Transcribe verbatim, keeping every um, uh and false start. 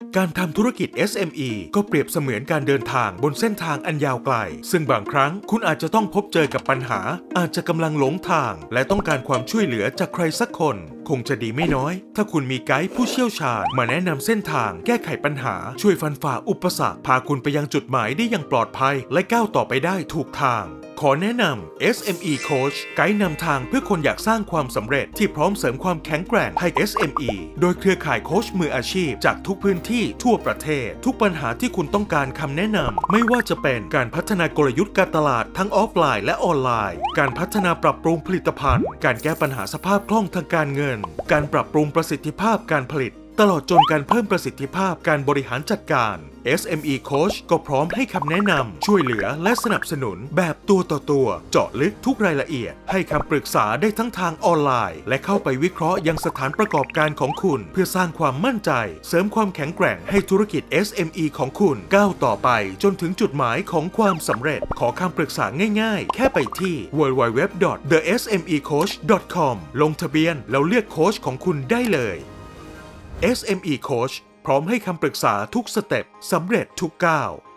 การทำธุรกิจ เอส เอ็ม อี ก็เปรียบเสมือนการเดินทางบนเส้นทางอันยาวไกลซึ่งบางครั้งคุณอาจจะต้องพบเจอกับปัญหาอาจจะกำลังหลงทางและต้องการความช่วยเหลือจากใครสักคนคงจะดีไม่น้อยถ้าคุณมีไกด์ผู้เชี่ยวชาญมาแนะนำเส้นทางแก้ไขปัญหาช่วยฟันฝ่าอุปสรรคพาคุณไปยังจุดหมายได้อย่างปลอดภัยและก้าวต่อไปได้ถูกทางขอแนะนำ เอส เอ็ม อี Coach ไกด์นำทางเพื่อคนอยากสร้างความสำเร็จที่พร้อมเสริมความแข็งแกร่งให้ เอส เอ็ม อี โดยเครือข่ายโค้ชมืออาชีพจากทุกพื้นที่ทั่วประเทศทุกปัญหาที่คุณต้องการคำแนะนำไม่ว่าจะเป็นการพัฒนากลยุทธ์การตลาดทั้งออฟไลน์และออนไลน์การพัฒนาปรับปรุงผลิตภัณฑ์การแก้ปัญหาสภาพคล่องทางการเงินการปรับปรุงประสิทธิภาพการผลิตตลอดจนการเพิ่มประสิทธิภาพการบริหารจัดการ เอส เอ็ม อี Coach ก็พร้อมให้คำแนะนำช่วยเหลือและสนับสนุนแบบตัวต่อตัวเจาะลึกทุกรายละเอียดให้คำปรึกษาได้ทั้งทางออนไลน์และเข้าไปวิเคราะห์ยังสถานประกอบการของคุณเพื่อสร้างความมั่นใจเสริมความแข็งแกร่งให้ธุรกิจ เอส เอ็ม อี ของคุณก้าวต่อไปจนถึงจุดหมายของความสำเร็จขอคำปรึกษาง่ายๆแค่ไปที่ ดับเบิลยู ดับเบิลยู ดับเบิลยู ดอท เดอะ เอส เอ็ม อี โค้ช ดอท คอม ลงทะเบียนแล้วเลือกโค้ชของคุณได้เลย เอส เอ็ม อี Coach พร้อมให้คำปรึกษาทุกสเต็ปสำเร็จทุกก้าว